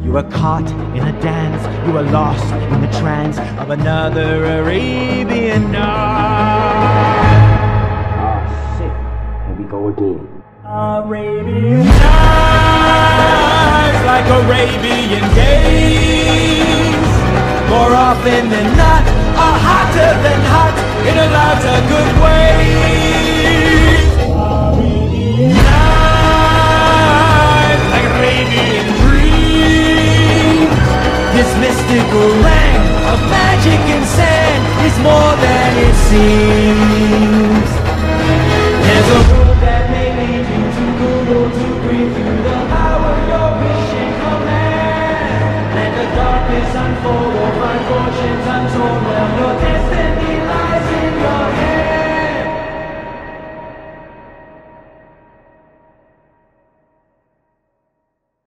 You were caught in a dance, you were lost in the trance of another Arabian night. Ah, shit. Here we go again. Arabian nights, like Arabian days. More often than not, are hotter than hot in a lot of good ways. Arabian nights, like Arabian dreams. This mystical land of magic and sand is more than it seems.